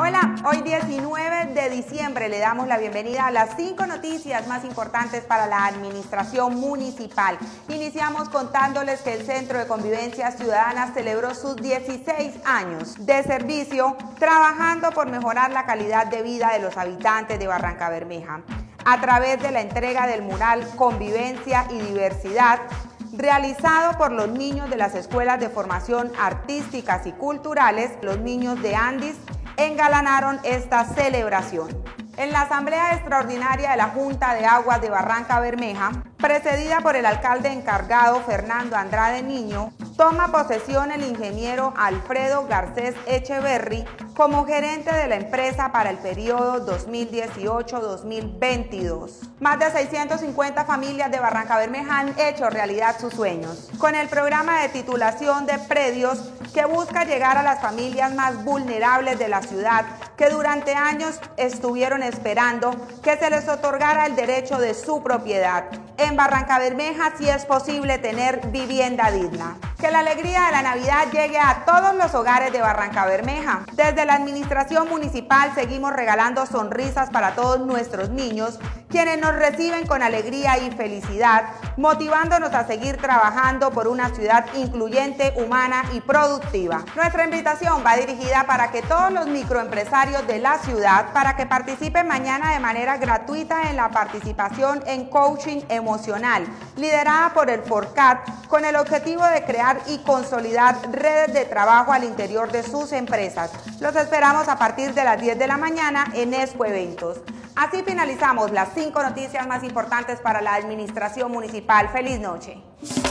Hola, hoy 19 de diciembre le damos la bienvenida a las 5 noticias más importantes para la administración municipal. Iniciamos contándoles que el Centro de Convivencia Ciudadana celebró sus 16 años de servicio, trabajando por mejorar la calidad de vida de los habitantes de Barrancabermeja. A través de la entrega del mural Convivencia y Diversidad, realizado por los niños de las escuelas de formación artísticas y culturales, los niños de Andis engalanaron esta celebración. En la Asamblea Extraordinaria de la Junta de Aguas de Barrancabermeja, precedida por el alcalde encargado Fernando Andrade Niño, toma posesión el ingeniero Alfredo Garcés Echeverry como gerente de la empresa para el periodo 2018-2022. Más de 650 familias de Barrancabermeja han hecho realidad sus sueños, con el programa de titulación de predios que busca llegar a las familias más vulnerables de la ciudad que durante años estuvieron esperando que se les otorgara el derecho de su propiedad. En Barrancabermeja sí es posible tener vivienda digna. Que la alegría de la Navidad llegue a todos los hogares de Barrancabermeja. Desde la administración municipal seguimos regalando sonrisas para todos nuestros niños, quienes nos reciben con alegría y felicidad, motivándonos a seguir trabajando por una ciudad incluyente, humana y productiva. Nuestra invitación va dirigida para que todos los microempresarios de la ciudad, para que participen mañana de manera gratuita en la participación en coaching emocional, liderada por el FORCAT, con el objetivo de crear y consolidar redes de trabajo al interior de sus empresas. Los esperamos a partir de las 10 de la mañana en Expo Eventos. Así finalizamos las 5 noticias más importantes para la administración municipal. ¡Feliz noche!